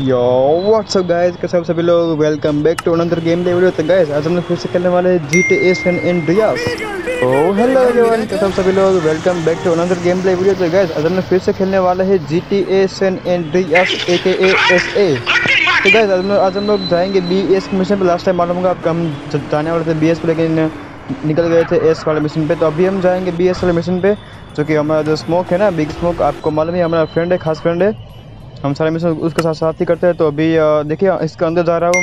यो WhatsApp guys, कैसे आप सभी लोग। Welcome back to another game play video. तो गाइस आज हम लोग फिर से खेलने वाले हैं GTA San Andreas। तो हेलो एवरीवन, कैसे आप सभी लोग। Welcome back to another game play video. तो गाइस आज हम लोग फिर से खेलने वाले हैं GTA San Andreas AKA SA। तो गाइस आज हम लोग जाएंगे BS मिशन पे। लास्ट टाइम मालूम होगा आपको, हम जाने वाले थे BS पे लेकिन निकल गए थे S वाले मिशन पे। तो अभी हम जाएंगे BS वाले मिशन पे, जो कि हमारा जो स्मोक है ना, बिग स्मोक, आपको मालूम है हमारा फ्रेंड है, खास फ्रेंड है। हम सारे मिशन उसके साथ ही करते हैं। तो अभी देखिए इसके अंदर जा रहा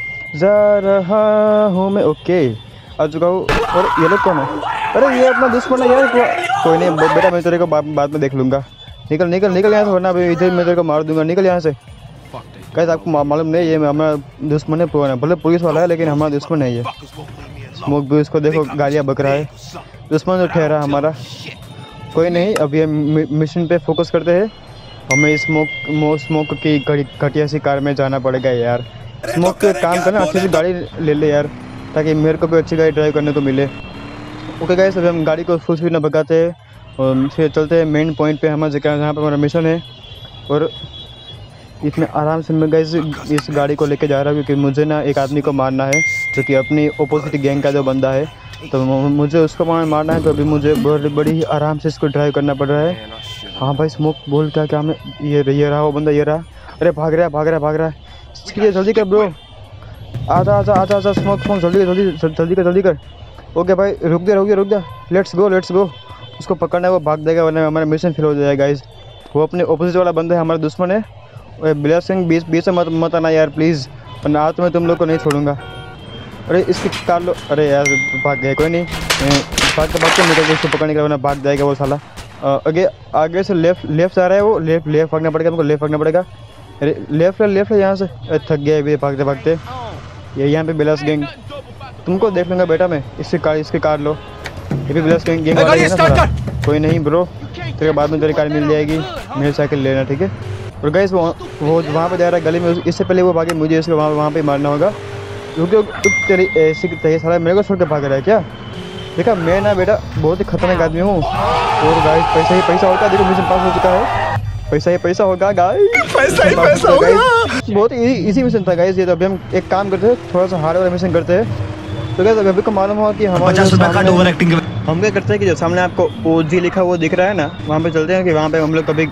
हूँ मैं। ओके आ चुका हूँ। और ये लोग कौन है? अरे ये अपना दुश्मन है यार। कोई नहीं बेटा, मैं तेरे को बाद में देख लूँगा। निकल निकल निकल यहाँ से, वरना अभी इधर मैं तेरे को मार दूंगा। निकल यहाँ से। कैसे आपको मालूम नहीं, ये हमारा दुश्मन है। भले पुलिस वाला है लेकिन हमारा दुश्मन है ये। स्मोक भी उसको देखो गालियाँ बक रहा है। दुश्मन जो ठहरा हमारा। कोई नहीं, अभी हम मिशन पे फोकस करते हैं। हमें स्मोक की घटिया सी कार में जाना पड़ेगा यार। स्मोक के काम करना, अच्छी सी गाड़ी ले ले यार, ताकि मेरे को भी अच्छी गाड़ी ड्राइव करने को मिले। ओके गाइस, अभी हम गाड़ी को फुल स्पीड में भगाते हैं और फिर चलते हैं मेन पॉइंट पे, हमारा जहाँ पे हमारा मिशन है। और इतने आराम से मैं गाइस इस गाड़ी को लेके जा रहा हूँ, क्योंकि मुझे ना एक आदमी को मारना है, जो कि अपनी अपोजिट गैंग का जो बंदा है। तो मुझे उसको मारना है। तो अभी मुझे बड़ी ही आराम से इसको ड्राइव करना पड़ रहा है। हाँ भाई, स्मोक बोल क्या मैं ये रहा वो बंदा, ये रहा। अरे भाग रहा है। जल्दी कर ब्रो, आजा स्मोक जल्दी कर। ओके भाई, रुक जा। Let's go. उसको पकड़ना है, वो भाग देगा, वरना हमारा मिशन फेल हो जाएगा गाइस। वो अपने ऑपोजिट वाला बंदा है, हमारा दुश्मन है। बिलास सिंह बीच से मत आना यार प्लीज़, वरना आज मैं तुम लोग को नहीं छोड़ूंगा। अरे इसकी कार लो। अरे यार भाग गए। कोई नहीं, भाग के निकल के उसको पकड़ने का, वरना भाग जाएगा वो साला। आगे से लेफ्ट आ रहा है वो। लेफ्ट भागना पड़ेगा हमको, लेफ्ट भागना पड़ेगा। अरे लेफ्ट है यहाँ से। थक गया अभी भागते। ये यहाँ पे बिलास गैंग, तुमको देख लूँगा बेटा मैं। इसकी कार लो। ये भी बिलास गैंग वाला है ना। कोई नहीं ब्रो, तेरे बाद में तेरी कार मिल जाएगी। मेरी साइकिल लेना, ठीक है। और गाइस वो वहाँ पे जा रहा है गली में। इससे पहले वो भागे, मुझे इसको वहाँ पे मारना होगा। रुक तेरी ऐसी चाहिए साला, मेरे को छोड़ के भाग रहा है क्या? देखा, मैं ना बेटा बहुत ही खतरनाक आदमी हूँ। और गाइस पैसा होगा। देखो मिशन पास हो चुका है। पैसा होगा गाइस, पैसा होगा। बहुत ही इजी मिशन था गाइस ये। तो अभी हम एक काम करते हैं, थोड़ा सा हार्ड वाला मिशन करते हैं। तो गाइस अभी को मालूम हुआ कि हम क्या करते हैं कि जो सामने आपको OG लिखा वो दिख रहा है ना, वहाँ पे चलते हैं। कि वहाँ पे हम लोग कभी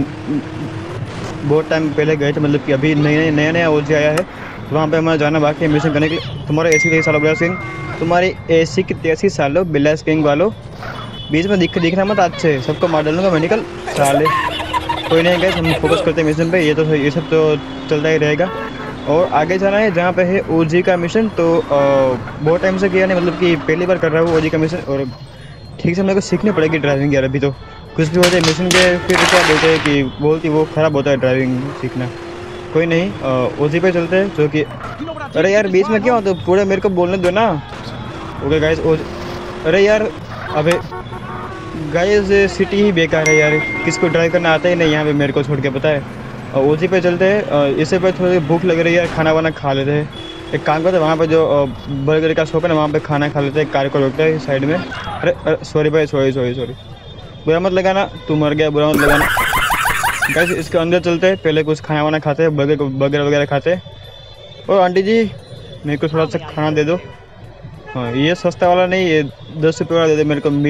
बहुत टाइम पहले गए थे, मतलब कि अभी नया OG आया है। तो वहाँ पे हमारा जाना बाकी है मिशन करने के लिए। तुम्हारा AC कितने सालों बिलास किंग, तुम्हारी AC की 83 सालों बिलास किंग वालों। बीच में दिखना मत, अच्छे सबको मार डालूंगा मैं। निकल साले। कोई नहीं गाइस, हम फोकस करते हैं मिशन पे। ये सब तो चलता ही रहेगा। और आगे जाना है जहाँ पे है OG का मिशन। तो बहुत टाइम से किया नहीं, मतलब कि पहली बार कर रहा हूँ OG का मिशन। और ठीक से मेरे को सीखनी पड़ेगी ड्राइविंग यार। अभी तो कुछ भी होता है मिशन के, फिर क्या बोलते हैं कि बोलती वो ख़राब होता है ड्राइविंग सीखना। कोई नहीं, OG पे चलते हैं, जो कि अरे यार बीच में क्यों, तो पूरे मेरे को बोलने दो ना। ओके गाइस, अरे यार अबे गाइस सिटी ही बेकार है यार, किसको ड्राइव करना आता ही नहीं यहाँ पे मेरे को छोड़ के, पता है। OG पे चलते हैं। इससे पर थोड़ी भूख लग रही है यार, खाना वाना खा लेते हैं। एक काम करते हैं, वहाँ पे जो बर्गर का शॉप है ना, वहाँ पे खाना खा लेते हैं। कार को रोकते हैं साइड में। अरे सॉरी भाई, सॉरी। बुरा मत लगाना, तू मर गया, बुरा मत लगाना। गाइस इसके अंदर चलते हैं, पहले कुछ खाना वाना खाते हैं, बर्गर वगैरह खाते हैं। और आंटी जी मेरे को थोड़ा सा खाना दे दो। हाँ ये सस्ता वाला नहीं, ये 10 रुपये वाला दे दो मेरे को।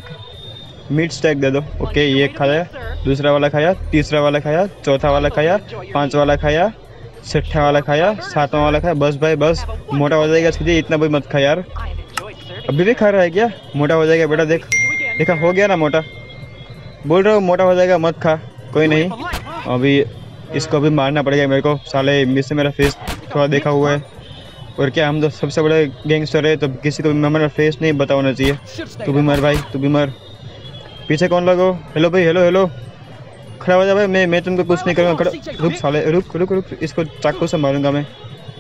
मीट स्टैक दे दो। ओके ये खाया, दूसरा वाला खाया, तीसरा वाला खाया, चौथा वाला खाया, 5 वाला खाया, 6ठा वाला खाया, 7वां वाला खाया। बस भाई बस, मोटा हो जाएगा सीधे, इतना भी मत खा यार। अभी भी खा रहा है क्या? मोटा हो जाएगा बेटा, देखा हो गया ना मोटा। बोल रहा हूँ मोटा हो जाएगा, मत खा। कोई नहीं, अभी इसको भी मारना पड़ेगा मेरे को। साले मिस से मेरा फेस थोड़ा देखा हुआ है। और क्या, हम तो सबसे बड़े गैंगस्टर है, तो किसी को भी हमारा फेस नहीं पता होना चाहिए। तू भी मर भाई, तू भी मर। पीछे कौन लगो? हेलो भाई, हेलो। खड़ा हो जा भाई, मैं तुमको कुछ नहीं करूँगा। खड़ा रुक साले, रुक। इसको चाकू से मारूंगा मैं।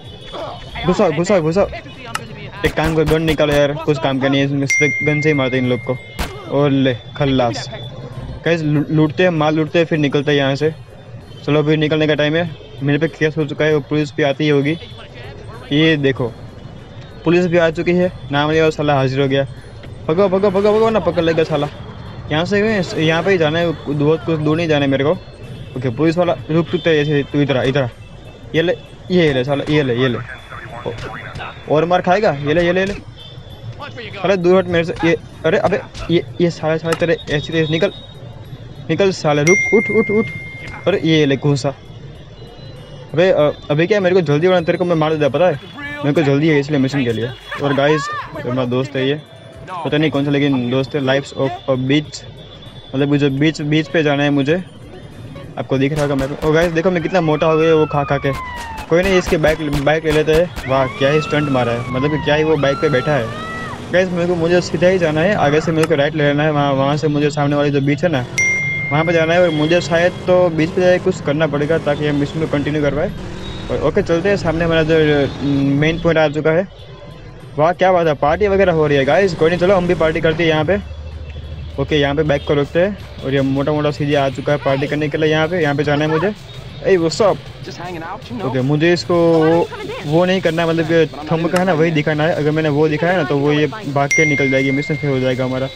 घुसा। एक काम कर, गन निकालो यार, कुछ काम का नहीं है, गन से ही मारते इन लोग को। और ले खल्लास। गाइस लूटते हैं, माल लूटते हैं, फिर निकलते हैं यहाँ से। चलो अभी निकलने का टाइम है। मेरे पे केस हो चुका है, वो पुलिस भी आती ही होगी। ये देखो पुलिस भी आ चुकी है, नाम लिया और साला हाजिर हो गया। भगो ना, पकड़ लेगा साला। यहाँ से यहाँ पे ही जाना है, बहुत कुछ दूर नहीं जाना है मेरे को। ओके पुलिस वाला, रुक तू इधर। ये ले, ये ले साला, ये ले, ये ले। और मार खाएगा, ये ले, ये ले, ये ले। अरे दूर हट मेरे से ये। अरे अबे ये साले तेरे ऐसी तेज निकल निकल साले, रुक, उठ उठ उठ। अरे ये ले घूसा। अबे अभी क्या मेरे को जल्दी होना, तेरे को मैं मार देता, पता है मेरे को जल्दी है इसलिए मिशन के लिए। और गाइस मेरा दोस्त है ये, पता नहीं कौन सा लेकिन दोस्त है। लाइफ्स ऑफ बीच, मतलब मुझे बीच पे जाना है मुझे, आपको दिख रहा होगा मैं। और गाइस देखो मैं कितना मोटा हो गया वो खा के। कोई नहीं, इसके बाइक ले लेते हैं। वाह क्या ही स्टंट मारा है, मतलब कि क्या ही वो बाइक पे बैठा है। गाइस मुझे सीधा ही जाना है, आगे से मेरे को राइट ले लेना है। वहाँ से मुझे सामने वाली जो बीच है ना वहाँ पे जाना है। और मुझे शायद तो बीच पे जाके कुछ करना पड़ेगा ताकि हम मिशन को कंटिन्यू कर पाए। और ओके चलते हैं, सामने हमारा जो मेन पॉइंट आ चुका है। वाह क्या बात है, पार्टी वगैरह हो रही है गाइस। कोई नहीं, चलो हम भी पार्टी करते हैं यहाँ पे। ओके यहाँ पे बाइक को रोकते हैं और ये मोटा सीधी आ चुका है पार्टी करने के लिए। यहाँ पे जाना है मुझे। ए वो सब ओके, मुझे इसको वो नहीं करना है, मतलब कि थंब का है ना वही दिखाना है। अगर मैंने वो दिखाया ना तो वो ये भाग के निकल जाएगी, मिशन फेल हो जाएगा हमारा।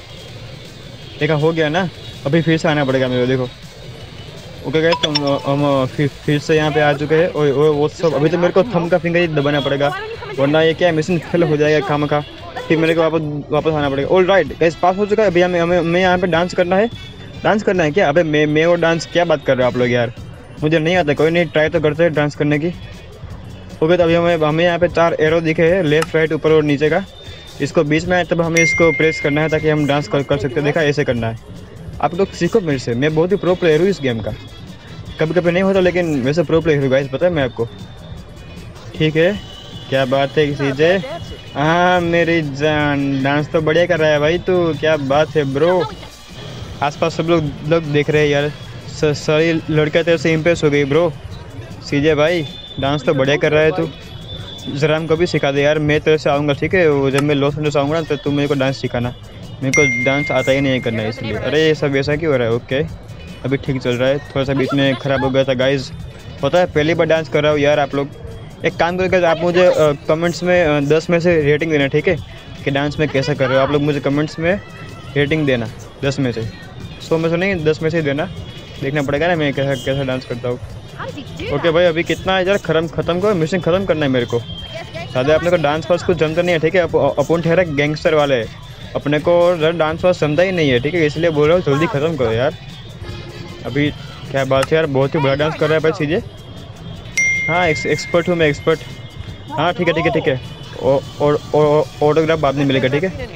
देखा हो गया ना, अभी फिर से आना पड़ेगा मेरे, देखो। ओके गाइस तो हम फिर से यहाँ पे आ चुके हैं। और वो सब अभी तो मेरे को थंब का फिंगर ही दबाना पड़ेगा, वरना ये क्या मिशन फेल हो जाएगा खामखा, फिर मेरे को वापस आना पड़ेगा। ऑल राइट गाइस पास हो चुका है। अभी हमें यहाँ पे डांस करना है। डांस करना है क्या? अबे मैं वो डांस क्या बात कर रहे हो आप लोग यार, मुझे नहीं आता। कोई नहीं, ट्राई तो करते हैं डांस करने की। ओके तो अभी हमें यहाँ पे 4 एरो दिखे हैं, लेफ्ट राइट ऊपर और नीचे का। इसको बीच में आए तब हमें इसको प्रेस करना है ताकि हम डांस कर सकते हैं। देखा ऐसे करना है। आप लोग सीखो मेरे से, मैं बहुत ही प्रो प्लेयर हूँ इस गेम का। कभी कभी नहीं होता लेकिन वैसे प्रो प्लेयर हूँ गाइस, पता है मैं आपको। ठीक है क्या बात है सीजे, हाँ मेरी जान, डांस तो बढ़िया कर रहा है भाई तू, क्या बात है ब्रो। आसपास सब लोग देख रहे हैं यार, सारी लड़कियाँ तेरे से इम्प्रेस हो गई ब्रो। सीजे भाई डांस तो बढ़िया कर रहा है तू, ज़रा हमको भी सिखा दे यार। मैं तेरे से आऊँगा ठीक है, वो जब मैं लॉस एंजल्स आऊँगा ना तो तू मेरे को डांस सिखाना, मेरे को डांस आता ही नहीं करना इसलिए। अरे ये सब ऐसा क्यों हो रहा है? ओके अभी ठीक चल रहा है, थोड़ा सा बीच में ख़राब हो गया था गाइज़, पता है पहली बार डांस कर रहा हूँ यार। आप लोग एक काम करके आप मुझे कमेंट्स में 10 में से रेटिंग देना ठीक है, कि डांस में कैसा कर रहे हो। आप लोग मुझे कमेंट्स में रेटिंग देना 10 में से, 100 में से नहीं 10 में से ही देना, देखना पड़ेगा ना मैं कैसा डांस करता हूँ। ओके भाई अभी कितना है यार, ख़त्म करो, मिशन ख़त्म करना है मेरे को। दादा अपने को डांस वास कुछ जमता नहीं है ठीक है, अपन ठहरा गैंगस्टर वाले, अपने को डांस वास जमता ही नहीं है ठीक है, इसलिए बोल रहा हूँ जल्दी ख़त्म करो यार। अभी क्या बात है यार, बहुत ही बड़ा डांस कर रहा है भाई सीधे। हाँ एक्सपर्ट हूँ मैं, एक्सपर्ट। हाँ ठीक है और ऑटोग्राफ बाद में मिलेगा ठीक है।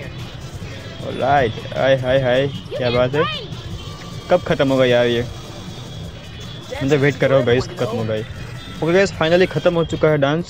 राइट हाय क्या बात है, कब ख़त्म होगा यार ये, मुझे वेट कर रहा हूँ गाइस खत्म होगा ये। ओके गाइस फाइनली ख़त्म हो चुका है डांस।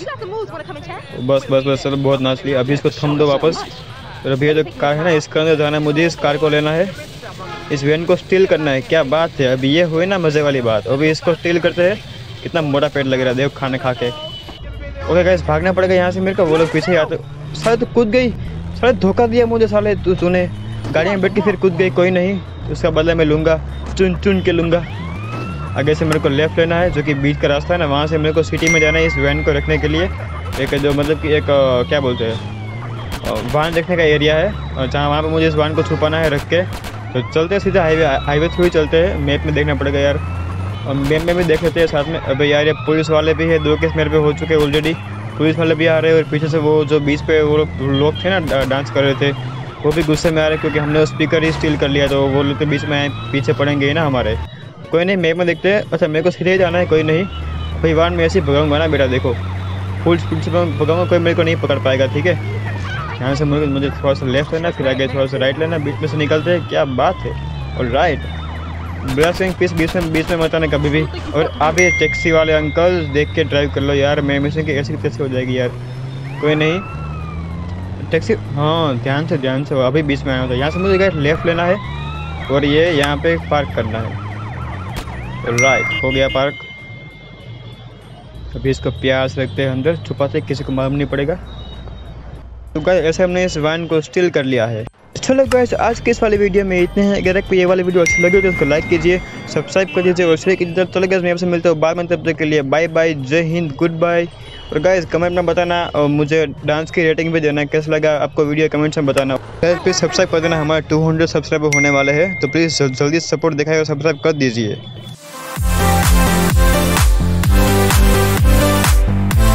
बस चलो बहुत नाच लिया, अभी इसको थम दो वापस। तो अभी ये जो कार है ना इसके अंदर जाना है मुझे, इस कार को लेना है, इस वैन को स्टील करना है। क्या बात है, अभी ये हुई ना मज़े वाली बात। अभी इसको स्टील करते हैं, कितना मोटा पेट लग रहा है देखो खाना खा के। ओके गाइस भागना पड़ेगा यहाँ से मेरे को, वो लोग पीछे ही आते। साले तो कूद गई, साले धोखा दिया मुझे साले, तूने गाड़ी में बैठ के फिर कूद गई। कोई नहीं, उसका बदला मैं लूँगा, चुन के लूँगा। आगे से मेरे को लेफ़्ट लेना है जो कि बीच का रास्ता है ना, वहाँ से मेरे को सिटी में जाना है इस वैन को रखने के लिए। एक जो मतलब कि एक क्या बोलते हैं वाहन रखने का एरिया है, जहाँ वहाँ पे मुझे इस वाहन को छुपाना है रख के। तो चलते हैं सीधा हाईवे थ्रू ही चलते हैं। मैप में देखना पड़ेगा यार, और मैप में भी देख लेते हैं साथ में। अबे यार ये पुलिस वाले भी है, 2 केस मेरे पे हो चुके हैं ऑलरेडी, पुलिस वाले भी आ रहे हैं। और पीछे से वो जो बीच पे वो लोग थे ना डांस कर रहे थे, वो भी गुस्से में आ रहे क्योंकि हमने वो स्पीकर ही स्टील कर लिया, तो वो लोग तो बीच में पीछे पड़ेंगे ना हमारे। कोई नहीं मैप में देखते हैं। अच्छा मेरे को सीधे जाना है, कोई नहीं भाई वाहन में ऐसे ही भगाऊंगा ना बेटा, देखो फुल स्पीड से भगाऊंगा, कोई मेरे को नहीं पकड़ पाएगा ठीक है। यहाँ से मुझे थोड़ा सा लेफ्ट लेना, फिर आगे थोड़ा सा राइट लेना, बीच में से निकलते हैं। क्या बात है, और राइट ब्लैसिंग पीस बीच में मत आना कभी भी। और आप ये टैक्सी वाले अंकल देख के ड्राइव कर लो यार, मैं मिशन की ऐसी कैसे हो जाएगी यार। कोई नहीं टैक्सी, हाँ ध्यान से अभी बीच में आया होता है। यहाँ से मुझे लेफ्ट लेना है और ये यहाँ पे पार्क करना है। राइट हो गया पार्क। अभी इसको प्यास रखते हैं अंदर, छुपाते किसी को मालूम नहीं पड़ेगा। तो गाइस ऐसे हमने इस वैन को स्टील कर लिया है। चलो गाइस आज के इस वाली वीडियो में इतने हैं। अगर आपको ये वाली वीडियो अच्छी लगी तो उसको लाइक कीजिए, सब्सक्राइब कर दीजिए और शेयर कीजिए। चलो गाइस मैं आपसे मिलता हूँ बाद में, तब तक के लिए बाय बाय, जय हिंद, गुड बाय। और गाइस कमेंट में बताना और मुझे डांस की रेटिंग भी देना, कैसा लगा आपको वीडियो कमेंट्स में बताना। गाइस प्लीज़ सब्सक्राइब कर देना, हमारे 200 सब्सक्राइबर होने वाले हैं, तो प्लीज़ जल्दी सपोर्ट दिखाइए और सब्सक्राइब कर दीजिए। है।